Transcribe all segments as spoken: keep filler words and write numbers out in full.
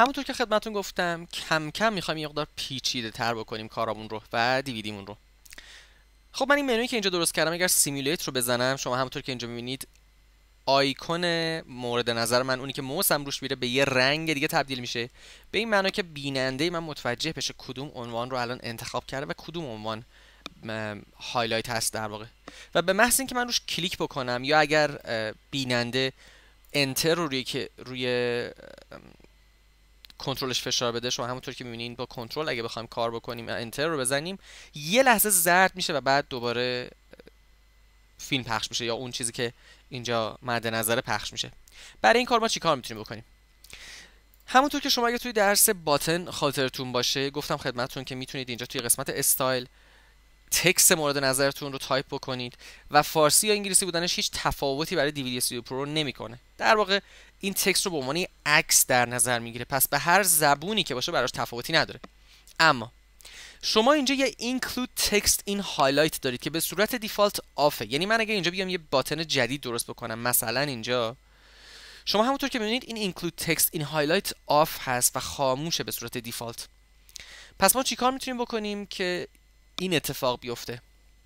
همونطور که خدمتتون گفتم کم کم میخوایم یه مقدار پیچیده تر بکنیم کارامون رو و دیویدیمون رو. خب من این منویی که اینجا درست کردم اگر سیمولیت رو بزنم، شما همونطور که اینجا میبینید آیکون مورد نظر من، اونی که موسم روش میره، به یه رنگ دیگه تبدیل میشه، به این معنا که بیننده من متوجه بشه کدوم عنوان رو الان انتخاب کرده و کدوم عنوان هایلایت هست در واقع. و به محض اینکه من روش کلیک بکنم یا اگر بیننده انتر رو روی که روی کنترلش فشار بده، شما همونطور که می‌بینید با کنترل اگه بخوایم کار بکنیم انتر رو بزنیم یه لحظه زرد میشه و بعد دوباره فیلم پخش میشه یا اون چیزی که اینجا مد نظر پخش میشه. برای این کار ما چیکار میتونیم بکنیم؟ همونطور که شما اگه توی درس باتن خاطرتون باشه گفتم خدمتتون که میتونید اینجا توی قسمت استایل تکست مورد نظرتون رو تایپ بکنید و فارسی یا انگلیسی بودنش هیچ تفاوتی برای دی وی دی استودیو پرو نمیکنه. در واقع این تکست رو به عنوان عکس در نظر میگیره، پس به هر زبونی که باشه براش تفاوتی نداره. اما شما اینجا یه include text in highlight دارید که به صورت دیفالت آفه. یعنی من اگه اینجا بیام یه باتن جدید درست بکنم، مثلا اینجا شما همونطور که می‌بینید این include text in highlight آف هست و خاموشه به صورت دیفالت. پس ما چیکار میتونیم بکنیم که این اتفاق بیفته؟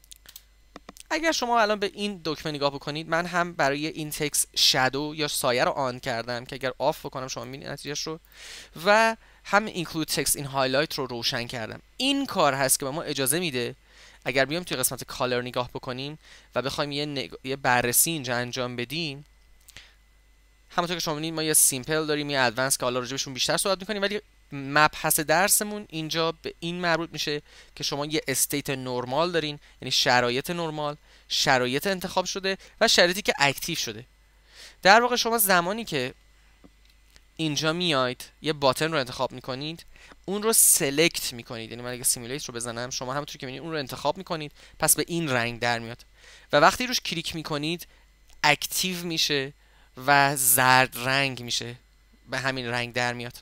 اگر شما الان به این دکمه نگاه بکنید، من هم برای این تکست شادو یا سایه رو آن کردم که اگر آف بکنم شما می‌بینید نتیجهش رو، و هم include text in highlight رو روشن کردم. این کار هست که به ما اجازه میده اگر بیام توی قسمت کالر نگاه بکنیم و بخوایم یه, نگ... یه بررسی اینجا انجام بدیم، همونطور که شما می‌بینید ما یه سیمپل داریم، یه ادوانس که حالا راجبشون بیشتر صحبت می‌کنیم، ولی مبحث درسمون اینجا به این مربوط میشه که شما یه استیت نرمال دارین، یعنی شرایط نرمال، شرایط انتخاب شده و شرایطی که اکتیو شده. در واقع شما زمانی که اینجا میاید یه باتن رو انتخاب میکنید، اون رو سلکت میکنید، یعنی من اگه سیمولیت رو بزنم شما همونطور که میبینید اون رو انتخاب میکنید، پس به این رنگ در میاد و وقتی روش کلیک میکنید اکتیو میشه و زرد رنگ میشه، به همین رنگ در میاد.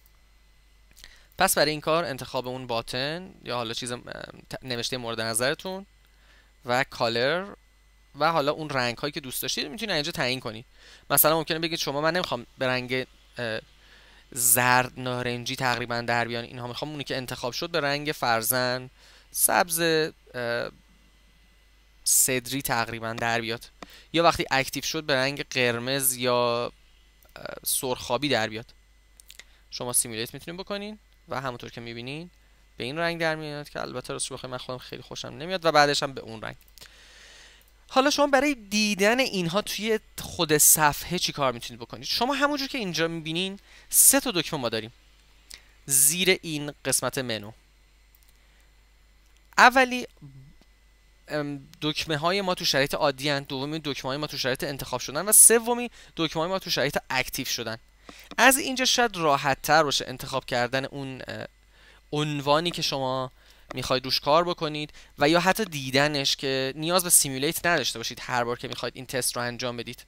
پس برای این کار انتخاب اون باتن یا حالا چیز نوشته مورد نظرتون و کالر و حالا اون رنگ هایی که دوست داشتید میتونید اینجا تعیین کنید. مثلا ممکنه بگید شما من نمیخوام به رنگ زرد نارنجی تقریبا در بیان اینها، میخوام اونی که انتخاب شد به رنگ فرزن سبز صدری تقریبا در بیاد، یا وقتی اکتیو شد به رنگ قرمز یا سرخابی در بیاد. شما سیمولیت میتونید بکنین و همونطور که میبینین به این رنگ در میاد که البته راستش بخوام من خودم خیلی خوشم نمیاد و بعدش هم به اون رنگ. حالا شما برای دیدن اینها توی خود صفحه چی کار میتونید بکنید؟ شما همونجور که اینجا میبینین سه تا دکمه ما داریم زیر این قسمت منو. اولی دکمه های ما تو شرایط عادی هستند، دومی دکمه های ما تو شرایط انتخاب شدن و سومی دکمه های ما تو شرایط اکتیو شدن. از اینجا شاید راحت تر باشه انتخاب کردن اون عنوانی که شما میخواید روش کار بکنید و یا حتی دیدنش که نیاز به سیمولیت نداشته باشید هر بار که میخواید این تست رو انجام بدید.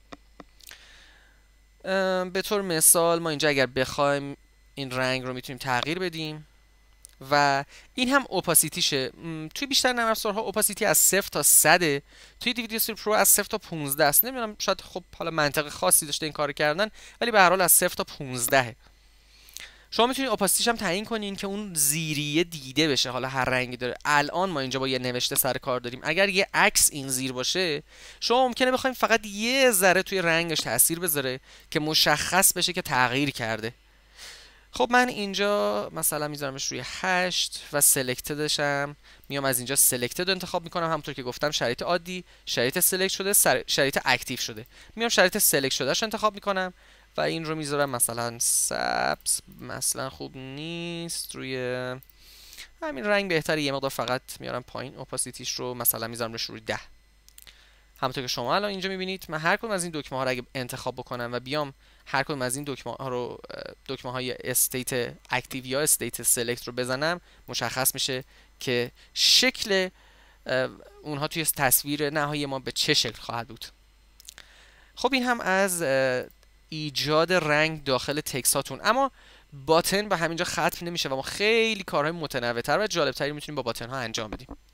به طور مثال ما اینجا اگر بخوایم این رنگ رو میتونیم تغییر بدیم و این هم اوپاسیتیشه. توی بیشتر نرم افزارها اوپاسیتی از صفر تا صد، توی دی وی دی استودیو پرو از صفر تا پانزده است. نمیدونم شاید خب حالا منطق خاصی داشته این کارو کردن، ولی به هر حال از صفر تا پانزده. شما میتونید اوپاسیتیش هم تعیین کنین که اون زیریه دیده بشه، حالا هر رنگی داره. الان ما اینجا با یه نوشته سر کار داریم، اگر یه عکس این زیر باشه شما ممکنه بخواید فقط یه ذره توی رنگش تاثیر بذاره که مشخص بشه که تغییر کرده. خب من اینجا مثلا میذارمش روی هشت و سلکتدشم، میام از اینجا سلکتد انتخاب میکنم، همونطور که گفتم شرایط عادی، شرایط سلکت شده، شرایط اکتیو شده. میام شرایط سلکت شدهش انتخاب میکنم و این رو میذارم مثلا سبز، مثلا خوب نیست، روی همین رنگ بهتره، یه مقدار فقط میارم پایین اوپاسیتیش رو، مثلا میذارم روی ده. همونطور که شما الان اینجا میبینید من هر کدوم از این دکمه ها رو اگه انتخاب بکنم و بیام هر کدوم از این دکمه ها رو دکمه های استیت اکتیو یا استیت سلکت رو بزنم، مشخص میشه که شکل اونها توی تصویر نهایی ما به چه شکل خواهد بود. خب این هم از ایجاد رنگ داخل تکست هاتون. اما باتن به همینجا ختم نمیشه و ما خیلی کارهای متنوع‌تر و جالبتری میتونیم با باتن ها انجام بدیم.